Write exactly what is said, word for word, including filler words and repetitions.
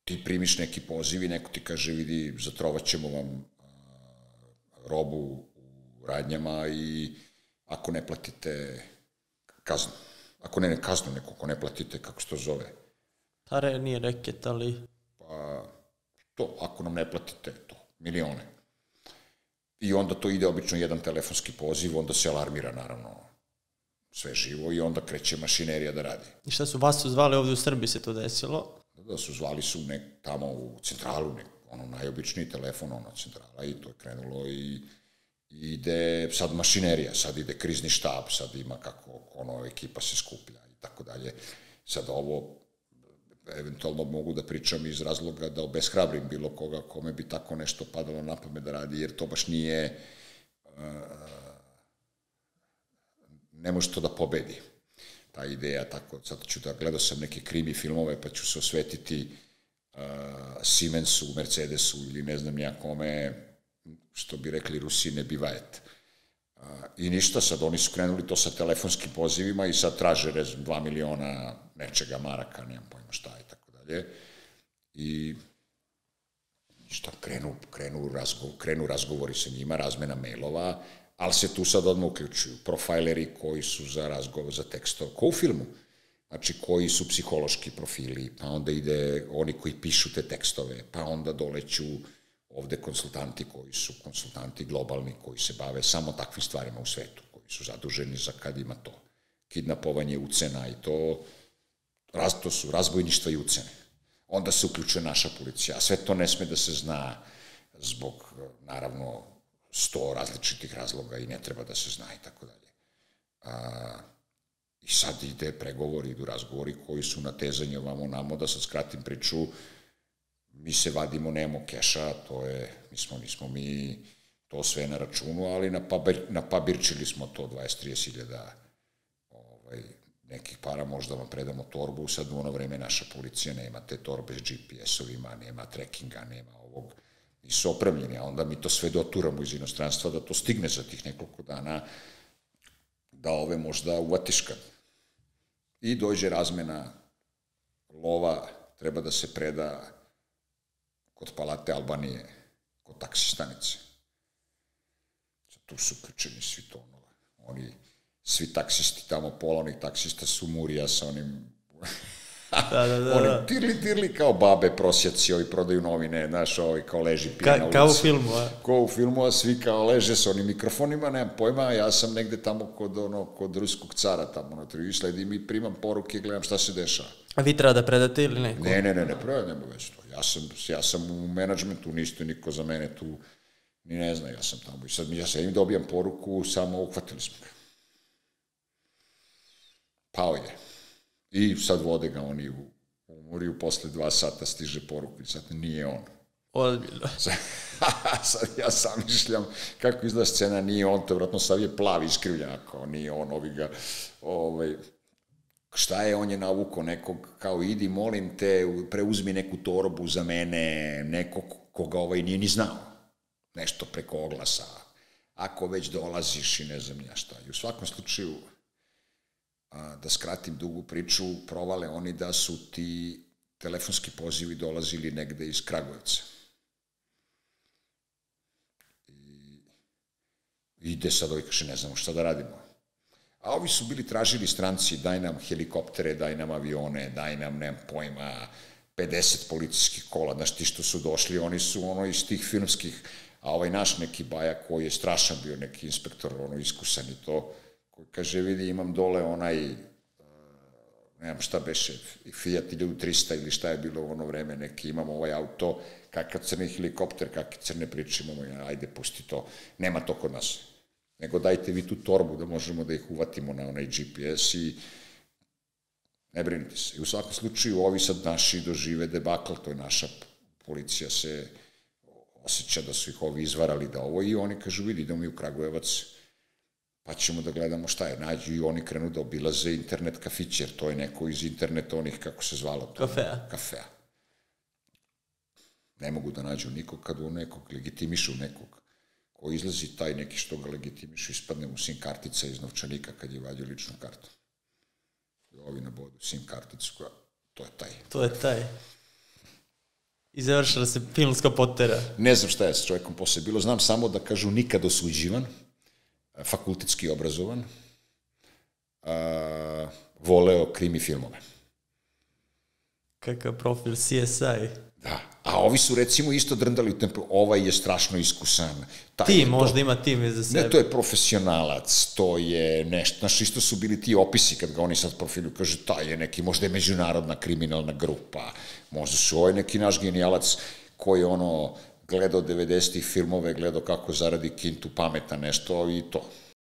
ti primiš neki poziv i neko ti kaže, vidi, zatrovat ćemo vam robu u radnjama i ako ne platite kaznu. Ako ne, ne kaznu neko, ako ne platite, kako se to zove? Pa re, nije reket, ali... Pa, to, ako nam ne platite, to, milione. I onda to ide obično jedan telefonski poziv, onda se alarmira, naravno, sve živo i onda kreće mašinerija da radi. I šta su, vas su zvali ovde u Srbiji se to desilo? Da su zvali su nek, tamo u centralu, nek, ono najobičniji telefon, ono centrala i to je krenulo i, i ide sad mašinerija, sad ide krizni štab, sad ima kako ono ekipa se skuplja i tako dalje. Sad ovo eventualno mogu da pričam iz razloga da obeshrabrim bilo koga kome bi tako nešto padalo na pamet da radi, jer to baš nije, uh, ne može to da pobedi. Ta ideja, tako, sad ću da gledao sam neke krimi filmove, pa ću se osvetiti uh, Siemensu, Mercedesu ili ne znam ja kome, što bi rekli Rusi, ne bivajet. Uh, I ništa, sad oni su krenuli to sa telefonskim pozivima i sad traže, ne znam, dva miliona nečega maraka, nemam pojma šta i tako dalje. I ništa, krenu, krenu, razgovor, krenu razgovori sa njima, razmena mailova, ali se tu sad odmah uključuju profajleri koji su za razgovor, za tekstov, ko u filmu, znači koji su psihološki profili, pa onda ide oni koji pišu te tekstove, pa onda doleću ovde konsultanti koji su konsultanti globalni, koji se bave samo takvim stvarima u svetu, koji su zaduženi za kad ima to, kidnapovanje, ucena i to, raz, to su razbojništva i ucene. Onda se uključuje naša policija, a sve to ne sme da se zna zbog, naravno, sto različitih razloga i ne treba da se zna i tako dalje. I sad ide pregovori, idu razgovori koji su natezanje ovamo namo, da sad skratim priču, mi se vadimo, nemamo keša, to je, mi smo, nismo mi to sve na računu, ali napabirčili smo to dvadeset do trideset hiljada ovaj, nekih para, možda vam predamo torbu, sad u ono vreme naša policija nema te torbe s G P S-ovima, nema trekinga, nema ovog, nisu opremljeni, a onda mi to sve doturamo iz inostranstva da to stigne za tih nekoliko dana, da ove možda uvatiš kad. I dođe razmena lova, treba da se preda kod Palate Albanije, kod taksi stanice. Tu su krčeni svi tonova. Oni, svi taksisti tamo, pola onih taksista su Murija sa onim... Da, da, da. Oni tirli, tirli kao babe, prosjaci, ovi prodaju novine, znaš, ovi kao leži pije na ulici. Kao u filmu, a? Kao u filmu, a svi kao leže sa onim mikrofonima, nemam pojma, ja sam negde tamo kod, ono, kod ruskog cara tamo na triju, sledim i primam poruke i gledam šta se dešava. A vi treba da predate ili neko? Ne, ne, ne, ne, prvo nema već to. Ja sam, ja sam u menadžmentu, nisto niko za mene tu, ni ne zna, ja sam tamo. I sad mi, ja sad im dobijam poruku, samo uhvatili smo ga. Pao je. I sad vode ga oni u, u Muriju, posle dva sata stiže poruku i sad nije on. Odbiljno. Sad ja sam mišljam kako izgleda scena, nije on, to vratno sad je plavi iskrivljen, ako nije on, ovi ga, ovaj, šta je, on je navukao nekog, kao idi, molim te, preuzmi neku torbu za mene, nekog koga ovaj nije ni znao, nešto preko oglasa, ako već dolaziš i ne znam ja šta. I u svakom slučaju, da skratim dugu priču, provale oni da su ti telefonski pozivi dolazili negde iz Kragujevca. I ide sad ovi kaže, ne znamo šta da radimo. A ovi su bili tražili stranci, daj nam helikoptere, daj nam avione, daj nam, nemam pojma, pedeset policijskih kola, znaš ti što su došli, oni su ono iz tih filmskih, a ovaj naš neki baja koji je strašan bio, neki inspektor, ono iskusan i to, koji kaže, vidi, imam dole onaj, nemam šta beše, Fiat hiljadu trista ili šta je bilo u ono vreme, neki, imam ovaj auto, kakav crni helikopter, kakve crne priče imamo, ajde, pusti to, nema to kod nas. Nego dajte vi tu torbu da možemo da ih uvatimo na onaj G P S i ne brinite se. I u svakom slučaju ovi sad naši dožive debakl, to je naša policija se osjeća da su ih ovi izvarali da ovo i oni kažu, vidi, idemo mi u Kragujevac, pa ćemo da gledamo šta je, nađu i oni krenu da obilaze internet kafić, jer to je neko iz interneta onih, kako se zvalo to? Kafea. Kafea. Ne mogu da nađu nikog kad u nekog legitimišu nekog ko izlazi taj neki što ga legitimišu, ispadne mu sim kartica iz novčanika kad je vadio ličnu kartu. I ovi na bodu sim karticu koja, to je taj. To je taj. I završila se filmska potera. Ne znam šta je s čovjekom posle bilo, znam samo da kažu nikad osuđivan, fakultetski obrazovan, a, voleo krimi filmove. Kakav profil C S I. Da, a ovi su recimo isto drndali u tempu, ovaj je strašno iskusan. Taj Tim, je to, možda ima tim iza sebe. ne, to je profesionalac, to je nešto, znaš, isto su bili ti opisi kad ga oni sad profilu kažu, taj je neki, možda je međunarodna kriminalna grupa, možda su ovaj neki naš genijalac koji je ono, gledao devedesetih filmove, gledao kako zaradi kintu, pameta nešto i to.